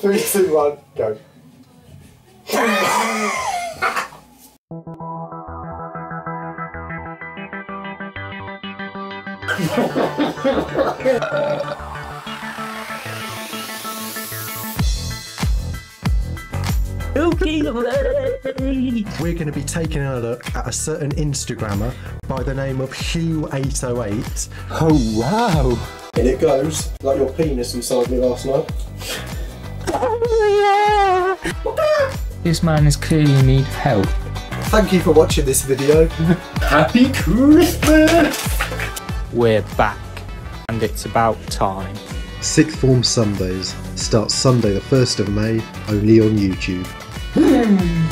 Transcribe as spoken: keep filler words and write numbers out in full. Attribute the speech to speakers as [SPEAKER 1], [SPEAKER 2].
[SPEAKER 1] Three, two, one, go.
[SPEAKER 2] We're going to be taking a look at a certain Instagrammer by the name of Hugh eight oh eight.
[SPEAKER 3] Oh wow!
[SPEAKER 1] And it goes like your penis inside me last night.
[SPEAKER 4] This man is clearly in need of help.
[SPEAKER 1] Thank you for watching this video. Happy Christmas!
[SPEAKER 4] We're back, and it's about time.
[SPEAKER 2] Sixth Form Sundays starts Sunday the first of May, only on YouTube.